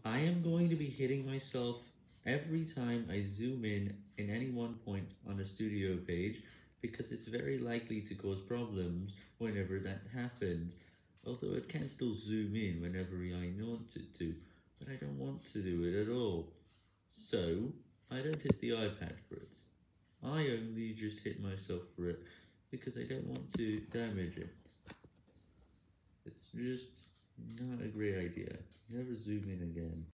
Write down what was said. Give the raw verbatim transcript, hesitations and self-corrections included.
I am going to be hitting myself every time I zoom in in any one point on a studio page because it's very likely to cause problems whenever that happens. Although it can still zoom in whenever I want it to, but I don't want to do it at all. So, I don't hit the iPad for it. I only just hit myself for it because I don't want to damage it. It's just not a great idea. Never zoom in again.